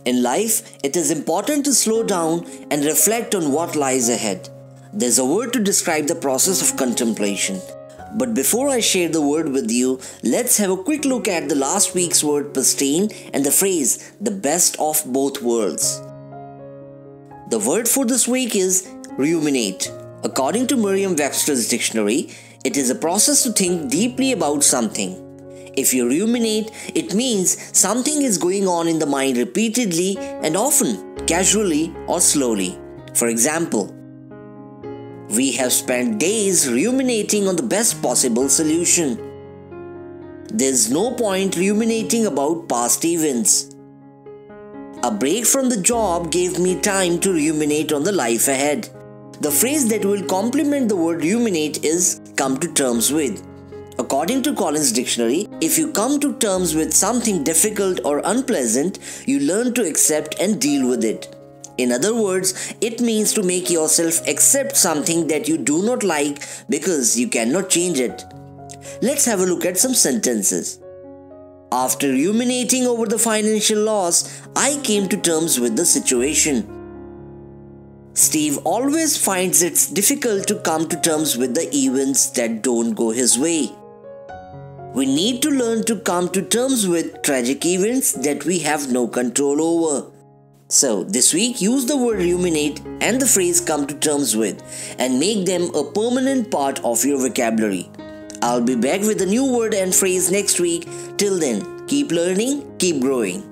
In life, it is important to slow down and reflect on what lies ahead. There's a word to describe the process of contemplation. But before I share the word with you, let's have a quick look at the last week's word pristine and the phrase, the best of both worlds. The word for this week is ruminate. According to Merriam-Webster's dictionary, it is a process to think deeply about something. If you ruminate, it means something is going on in the mind repeatedly and often, casually or slowly. For example, we have spent days ruminating on the best possible solution. There's no point ruminating about past events. A break from the job gave me time to ruminate on the life ahead. The phrase that will complement the word ruminate is come to terms with. According to Collins Dictionary, if you come to terms with something difficult or unpleasant, you learn to accept and deal with it. In other words, it means to make yourself accept something that you do not like because you cannot change it. Let's have a look at some sentences. After ruminating over the financial loss, I came to terms with the situation. Steve always finds it difficult to come to terms with the events that don't go his way. We need to learn to come to terms with tragic events that we have no control over. So, this week use the word ruminate and the phrase come to terms with and make them a permanent part of your vocabulary. I'll be back with a new word and phrase next week. Till then, keep learning, keep growing.